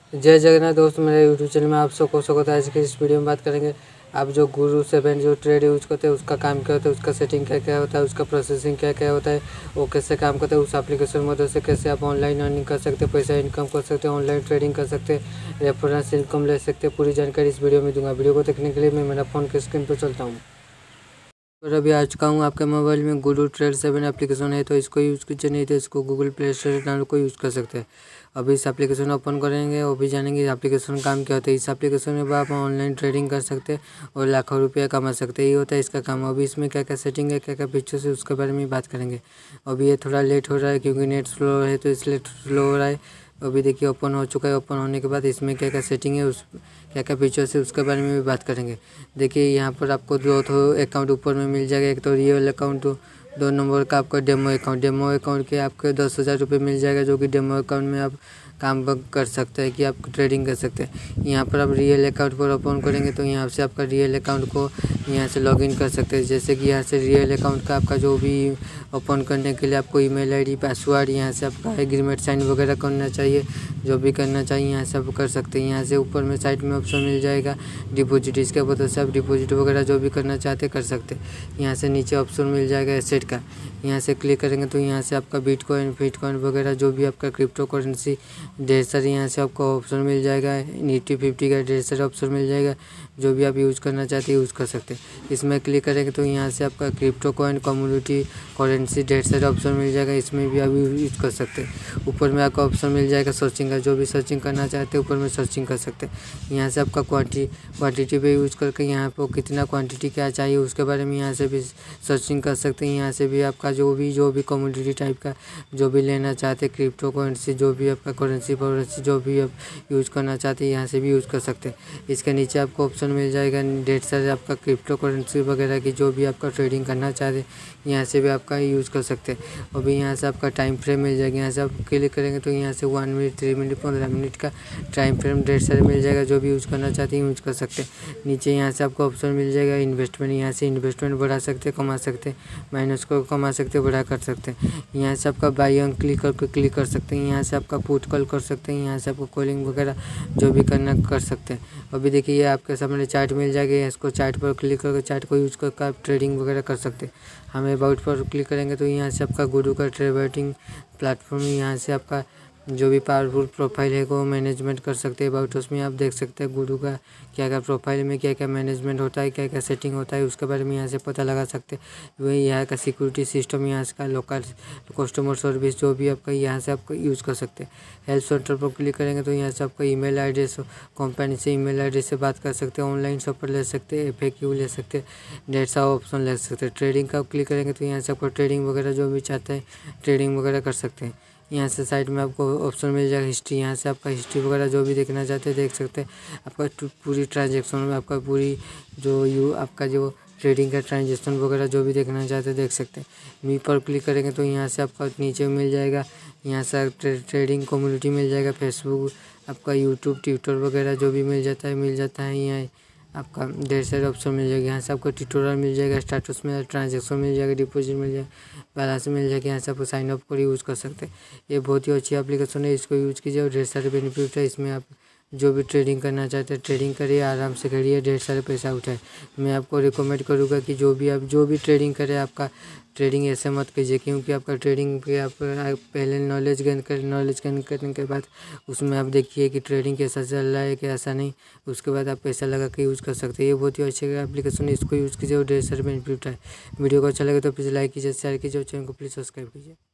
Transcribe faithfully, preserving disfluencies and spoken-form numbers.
जय जगन्नाथ दोस्तों, मेरे यूट्यूब चैनल में आप सबको स्वागत है। आज की इस वीडियो में बात करेंगे आप जो गुरु सेवन जो ट्रेड यूज करते हैं उसका काम क्या होता है, उसका सेटिंग क्या क्या होता है, उसका प्रोसेसिंग क्या क्या होता है, वो कैसे काम करता है, उस एप्लीकेशन मदद से कैसे आप ऑनलाइन अर्निंग कर सकते हैं, पैसा इनकम कर सकते हैं, ऑनलाइन ट्रेडिंग कर सकते हैं, रेफरेंस इनकम ले सकते हैं। पूरी जानकारी इस वीडियो में दूंगा। वीडियो को देखने के लिए मैं मेरा फ़ोन के स्क्रीन पर चलता हूँ और अभी आ चुका हूँ आपके मोबाइल में। गुरु ट्रेड सेवन एप्लीकेशन है तो इसको यूज़ कीजिए, नहीं तो इसको गूगल प्ले स्टोर डाउनलोड को यूज़ कर सकते हैं। अभी इस एप्लीकेशन ओपन करेंगे और भी जानेंगे एप्लीकेशन काम क्या होता है। इस एप्लीकेशन में आप ऑनलाइन ट्रेडिंग कर सकते हैं और लाखों रुपया कमा सकते हैं, ये होता है इसका काम। अभी इसमें क्या क्या सेटिंग है, क्या क्या फीचर्स है, उसके बारे में बात करेंगे। अभी ये थोड़ा लेट हो रहा है क्योंकि नेट स्लो है तो इसलिए स्लो हो रहा है। अभी देखिए ओपन हो चुका है। ओपन होने के बाद इसमें क्या क्या सेटिंग है, उस क्या क्या फीचर्स है उसके बारे में भी बात करेंगे। देखिए यहाँ पर आपको दो तो अकाउंट ऊपर में मिल जाएगा, एक तो रियल अकाउंट, दो नंबर का आपका डेमो अकाउंट। डेमो अकाउंट के आपके दस हज़ार रुपये मिल जाएगा, जो कि डेमो अकाउंट में आप काम कर सकते हैं कि आप ट्रेडिंग कर सकते हैं। यहाँ पर आप रियल अकाउंट पर ओपन करेंगे तो यहाँ से आपका रियल अकाउंट को यहाँ से लॉगिन कर सकते हैं। जैसे कि यहाँ से रियल अकाउंट का आपका जो भी ओपन करने के लिए आपको ईमेल आईडी, पासवर्ड, यहाँ से आपका एग्रीमेंट साइन वगैरह करना चाहिए, जो भी करना चाहिए यहाँ से आप कर सकते हैं। यहाँ से ऊपर में साइड में ऑप्शन मिल जाएगा डिपॉजिट, इसके वजह से आप डिपॉजिट वगैरह जो भी करना चाहते कर सकते हैं। यहाँ से नीचे ऑप्शन मिल जाएगा एसेट का, यहाँ से क्लिक करेंगे तो यहाँ से आपका बिटकॉइन बिटकॉइन वगैरह जो भी आपका क्रिप्टो करेंसी ढेर सारे यहाँ से आपको ऑप्शन मिल जाएगा। निफ्टी फिफ्टी का ढेर सारे ऑप्शन मिल जाएगा, जो भी आप यूज़ करना चाहते हैं यूज़ कर सकते हैं। इसमें क्लिक करेंगे तो यहाँ से आपका क्रिप्टो कॉइन कम्युनिटी करेंसी ढेर सारे ऑप्शन मिल जाएगा, इसमें भी आप यूज़ कर सकते हैं। ऊपर में आपका ऑप्शन मिल जाएगा सर्चिंग का, जो भी सर्चिंग करना चाहते हैं ऊपर में सर्चिंग कर सकते हैं। यहाँ से आपका क्वांटिटी क्वांटिटी पे यूज़ करके यहाँ पर कितना क्वांटिटी क्या चाहिए उसके बारे में यहाँ से भी सर्चिंग कर सकते हैं। यहाँ से भी आपका जो भी जो भी कम्युनिटी टाइप का जो भी लेना चाहते हैं, क्रिप्टो करेंसी जो भी आपका करेंसी करेंसी जो भी आप यूज़ करना चाहते हैं यहाँ से भी यूज़ कर सकते हैं। इसके नीचे आपको ऑप्शन मिल जाएगा ढेर सारे आपका क्रिप्टो करेंसी वगैरह की जो भी आपका ट्रेडिंग करना चाहते हैं यहाँ से भी आपका यूज़ कर सकते हैं। अभी यहाँ से आपका टाइम फ्रेम मिल जाएगा, यहाँ से आप क्लिक करेंगे तो यहाँ से वन मिनट थ्री मिनट पंद्रह मिनट का टाइम फ्रेम ढेर सारे मिल जाएगा, जो भी यूज़ करना चाहते हैं यूज़ कर सकते हैं। नीचे यहाँ से आपको ऑप्शन मिल जाएगा इन्वेस्टमेंट, यहाँ से इन्वेस्टमेंट बढ़ा सकते हैं, कमा सकते हैं, माइनस को कमा सकते हैं, बढ़ा कर सकते हैं। यहाँ से आपका बाई ऑन क्लिक करके क्लिक कर सकते हैं, यहाँ से आपका पुट कॉल कर सकते हैं, यहाँ से आपको कॉलिंग वगैरह जो भी करना कर सकते हैं। अभी देखिए ये आपके सामने चार्ट मिल जाएगा, इसको चार्ट पर क्लिक करके चार्ट को यूज़ करके आप ट्रेडिंग वगैरह कर सकते हैं। हमें अबाउट पर क्लिक करेंगे तो यहाँ से आपका गुरु का ट्रेडिंग प्लेटफॉर्म, यहाँ से आपका जो भी पावरफुल प्रोफाइल है वो मैनेजमेंट कर सकते हैं। अबाउट उसमें आप देख सकते हैं गुरु का क्या क्या प्रोफाइल में क्या क्या मैनेजमेंट होता है, क्या क्या सेटिंग होता है, उसके बारे में यहाँ से पता लगा सकते हैं। वही यहाँ का सिक्योरिटी सिस्टम, यहाँ से का लोकल कस्टमर सर्विस जो भी आपका यहाँ से आपका यूज़ कर सकते हैं। हेल्प सेंटर पर क्लिक करेंगे तो यहाँ से आपका ईमेल एड्रेस, कंपनी से ईमेल एड्रेस से बात कर सकते हैं, ऑनलाइन शॉपर ले सकते हैं, एफ ए क्यू ले सकते हैं, ढेर सारा ऑप्शन ले सकते हैं। ट्रेडिंग का क्लिक करेंगे तो यहाँ से आपको ट्रेडिंग वगैरह जो भी चाहते हैं ट्रेडिंग वगैरह कर सकते हैं। यहाँ से साइड में आपको ऑप्शन मिल जाएगा हिस्ट्री, यहाँ से आपका हिस्ट्री वगैरह जो भी देखना चाहते हैं देख सकते हैं। आपका पूरी ट्रांजेक्शन में आपका पूरी जो यू आपका जो ट्रेडिंग का ट्रांजेक्शन वगैरह जो भी देखना चाहते हैं देख सकते हैं। मी पर क्लिक करेंगे तो यहाँ से आपका नीचे मिल जाएगा, यहाँ से ट्रे, ट्रेडिंग कम्युनिटी मिल जाएगा, फेसबुक आपका यूट्यूब ट्विटर वगैरह जो भी मिल जाता है मिल जाता है। यहाँ आपका ढेर सारे ऑप्शन मिल जाएगा, यहाँ से आपको ट्यूटोरियल मिल जाएगा, स्टेटस में ट्रांजैक्शन मिल जाएगा, डिपॉजिट मिल जाएगा, बैलेंस मिल जाएगा। यहाँ से आपको साइन अप कर यूज़ कर सकते हैं। ये बहुत ही अच्छी एप्लीकेशन है, इसको यूज़ कीजिए और ढेर सारे बेनिफिट है इसमें। आप जो भी ट्रेडिंग करना चाहते हैं ट्रेडिंग करिए, आराम से करिए, ढेर सारे पैसा उठाए। मैं आपको रिकमेंड करूँगा कि जो भी आप जो भी ट्रेडिंग करें आपका ट्रेडिंग ऐसे मत कीजिए, क्योंकि आपका ट्रेडिंग पे आप पहले नॉलेज गेन कर नॉलेज गेन करने के बाद उसमें आप देखिए कि ट्रेडिंग कैसा चल रहा है कैसा नहीं, उसके बाद आप पैसा लगा के यूज़ कर सकते हैं। ये बहुत ही अच्छी एप्लीकेशन है, इसको यूज़ कीजिए और ढेर सारे बेनिफिट है। वीडियो को अच्छा लगे तो प्लीज़ लाइक कीजिए, शेयर कीजिए और चैनल को प्लीज़ सब्सक्राइब कीजिए।